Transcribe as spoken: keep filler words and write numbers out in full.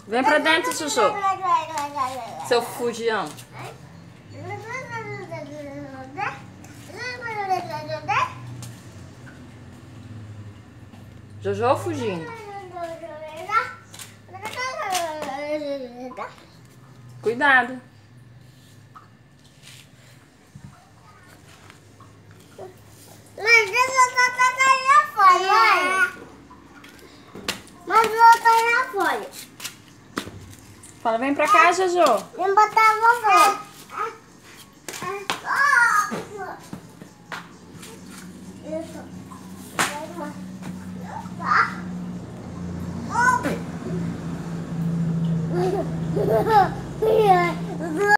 Vem pra dentro, Chuchu. Seu fugião. Jojo fugindo. Cuidado. Mas eu tô botando na folha. Mas eu tô na folha. Fala, vem pra cá, Jojo. Vem botar a vovó. Isso.